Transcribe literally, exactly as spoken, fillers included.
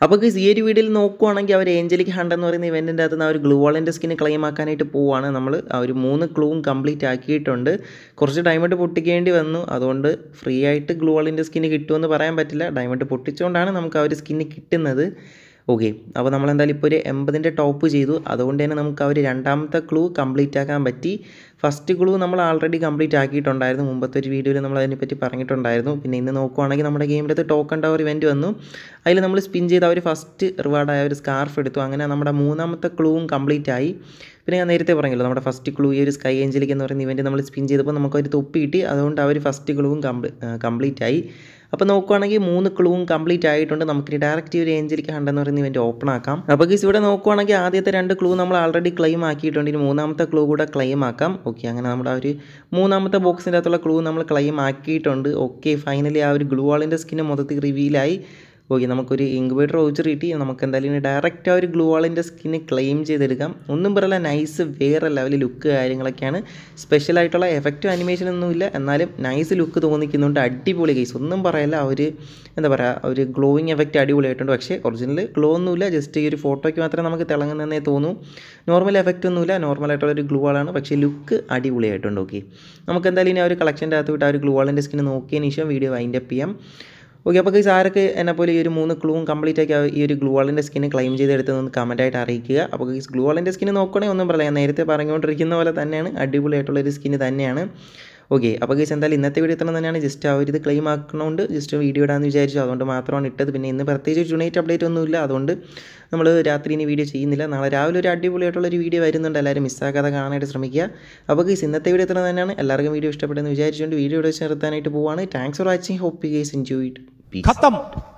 അപ്പോൾ ഗൈസ് ഈ ഒരു വീഡിയോയിൽ നോക്കുവാണെങ്കിൽ അവർ ഏഞ്ചലിക് ഹണ്ട് എന്ന് പറയുന്ന ഇവൻറ്റിൻ്റെ അകത്ത് നിന്ന് ആ ഒരു ഗ്ലൂ വാളിൻ്റെ സ്കിന് ക്ലെയിം ആക്കാനായിട്ട് പോവുകയാണ്. നമ്മൾ ആ ഒരു മൂന്ന് ക്ലൂവും കംപ്ലീറ്റ് ആക്കിയിട്ടുണ്ട്. കുറച്ച് ഡയമണ്ട് പൊട്ടിക്കേണ്ടി വന്നു, അതുകൊണ്ട് ഫ്രീ ആയിട്ട് ഗ്ലൂ വാളിൻ്റെ സ്കിന് കിട്ടുമെന്ന് പറയാൻ പറ്റില്ല. ഡയമണ്ട് പൊട്ടിച്ചുകൊണ്ടാണ് നമുക്ക് ആ ഒരു സ്കിന് കിട്ടുന്നത്. ഓക്കെ, അപ്പോൾ നമ്മളെന്തായാലും ഇപ്പോൾ ഒരു എൺപതിൻ്റെ ടോപ്പ് ചെയ്തു. അതുകൊണ്ട് തന്നെ നമുക്ക് ആ ഒരു രണ്ടാമത്തെ ക്ലൂ കംപ്ലീറ്റ് ആക്കാൻ പറ്റി. ഫസ്റ്റ് ക്ലൂ നമ്മൾ ആൾറെഡി കംപ്ലീറ്റ് ആക്കിയിട്ടുണ്ടായിരുന്നു. മുമ്പത്തെ ഒരു വീഡിയോയിൽ നമ്മൾ അതിനെപ്പറ്റി പറഞ്ഞിട്ടുണ്ടായിരുന്നു. പിന്നെ ഇന്ന് നോക്കുവാണെങ്കിൽ നമ്മുടെ ഗെയിമിൻ്റെ അകത്ത് ടോക്കൺ ടവർ ഇവൻറ്റ് വന്നു. അതിൽ നമ്മൾ സ്പിൻ ചെയ്ത ആ ഒരു ഫസ്റ്റ് റിവാർഡായ ഒരു സ്കാർഫ് എടുത്തു. അങ്ങനെ നമ്മുടെ മൂന്നാമത്തെ ക്ലൂവും കംപ്ലീറ്റ് ആയി. പിന്നെ ഞാൻ നേരത്തെ പറഞ്ഞല്ലോ, നമ്മുടെ ഫസ്റ്റ് ക്ലൂ ഈ ഒരു സ്കൈ ഏഞ്ചലിക് എന്ന് പറയുന്ന ഇവൻറ്റ് നമ്മൾ സ്പിൻ ചെയ്തപ്പോൾ നമുക്കൊരു തൊപ്പി കിട്ടി. അതുകൊണ്ട് ആ ഒരു ഫസ്റ്റ് ക്ലൂവും കംപ്ലീറ്റ് ആയി. അപ്പോൾ നോക്കുവാണെങ്കിൽ മൂന്ന് ക്ലൂവും കംപ്ലീറ്റ് ആയിട്ടുണ്ട്. നമുക്ക് ഡയറക്റ്റ് ഒരു ഏഞ്ചലിക് ഹണ്ട് എന്ന് പറയുന്ന ഇവൻറ്റ് ഓപ്പൺ ആക്കാം. അപ്പോൾ ഗൈസ് ഇവിടെ നോക്കുവാണെങ്കിൽ ആദ്യത്തെ രണ്ട് ക്ലൂ നമ്മൾ ആൾറെഡി ക്ലെയിം ആക്കിയിട്ടുണ്ട്. ഇനി മൂന്നാമത്തെ ക്ലൂ കൂടെ ക്ലെയിം ആക്കാം. ഓക്കെ, അങ്ങനെ നമ്മുടെ ആ ഒരു മൂന്നാമത്തെ ബോക്സിൻ്റെ അകത്തുള്ള ക്ലൂ നമ്മൾ ക്ലെയിം ആക്കിയിട്ടുണ്ട്. ഓക്കെ, ഫൈനലി ആ ഒരു ഗ്ലൂ വാളിൻ്റെ സ്കിന് മൊത്തത്തിൽ റിവീലായി. ഓക്കെ, നമുക്കൊരു ഇൻക്യുബേറ്റർ വൗച്ചർ കിട്ടി. നമുക്ക് എന്തായാലും ഡയറക്റ്റ് ആ ഒരു ഗ്ലൂ വാളിൻ്റെ സ്കിന് ക്ലെയിം ചെയ്തെടുക്കാം. ഒന്നും പറയല്ല, നൈസ് വേറെ ലെവൽ ലുക്ക് കാര്യങ്ങളൊക്കെയാണ്. സ്പെഷ്യലായിട്ടുള്ള എഫക്റ്റും അനിമേഷൻ ഒന്നുമില്ല, എന്നാലും നൈസ് ലുക്ക് തോന്നിക്കുന്നുണ്ട്. അടിപൊളി ഗൈസ്, ഒന്നും പറയല്ല. ആ ഒരു എന്താ പറയുക, ഒരു ഗ്ലോയിങ് എഫക്റ്റ് അടിപൊളിയായിട്ടുണ്ട്. പക്ഷേ ഒറിജിനൽ ഗ്ലോ ഒന്നുമില്ല, ജസ്റ്റ് ഈ ഒരു ഫോട്ടോയ്ക്ക് മാത്രമേ നമുക്ക് തിളങ്ങുന്നതെന്നേ തോന്നൂ. നോർമൽ എഫക്റ്റ് ഒന്നുമില്ല, നോർമലായിട്ടുള്ള ഒരു ഗ്ലൂ വാളാണ്. പക്ഷേ ലുക്ക് അടിപൊളിയായിട്ടുണ്ട്. ഓക്കെ, നമുക്ക് എന്തായാലും ഇനി ആ ഒരു കളക്ഷൻ്റെ അകത്ത് വിട്ട് ആ ഒരു ഗ്ലൂ വാളിൻ്റെ സ്കിന് നോക്കിയതിന് ശേഷം വീഡിയോ വൈൻഡ് അപ്പ് ചെയ്യാം. ഓക്കെ, അപ്പോൾ ഗൈസ് ആരൊക്കെ എന്നെപ്പോലെ ഈ ഒരു മൂന്ന് ക്ലൂവും കംപ്ലീറ്റ് ആക്കി ഈ ഒരു ഗ്ലൂ വാളിൻ്റെ സ്കിന് ക്ലെയിം ചെയ്തെടുത്തതെന്ന് കമൻറ്റായിട്ട് അറിയിക്കുക. അപ്പോൾ ഗൈസ് ഗ്ലൂ വാളിൻ്റെ സ്കിന് നോക്കുകയാണെങ്കിൽ ഒന്നും പറയാം, ഞാൻ നേരത്തെ പറഞ്ഞുകൊണ്ടിരിക്കുന്ന പോലെ തന്നെയാണ്, അടിപൊളിയായിട്ടുള്ളൊരു സ്കിന് തന്നെയാണ്. ഓക്കെ, അപ്പോൾ ഗൈസ് എന്തായാലും ഇന്നത്തെ വീഡിയോ ഇത്ര തന്നെയാണ്. ജസ്റ്റ് ആ ഒരു ഇത് ക്ലെയിം ആക്കണോണ്ട് ജസ്റ്റ് വീഡിയോ ഇടാമെന്ന് വിചാരിച്ചു, അതുകൊണ്ട് മാത്രമാണ് ഇട്ടത്. പിന്നെ ഇന്ന് പ്രത്യേകിച്ച് ജുണേറ്റ് അപ്ഡേറ്റ് ഒന്നുമില്ല, അതുകൊണ്ട് നമ്മൾ രാത്രി ഇനി വീഡിയോ ചെയ്യുന്നില്ല. നാളെ രാവിലെ ഒരു അടിപൊളിയായിട്ടുള്ളൊരു വീഡിയോ വരുന്നുണ്ട്, എല്ലാവരും മിസ്സാക്കാതെ കാണാനായിട്ട് ശ്രമിക്കുക. അപ്പോൾ ഗൈസ് ഇന്നത്തെ വീഡിയോ ഇത്ര തന്നെയാണ്. എല്ലാവർക്കും വീഡിയോ ഇഷ്ടപ്പെട്ടെന്ന് വിചാരിച്ചുകൊണ്ട് വീഡിയോ ഇവിടെ വെച്ച് നിർത്താനായിട്ട് പോവുകയാണ്. Thanks for watching, hope you guys enjoyed. खत्म।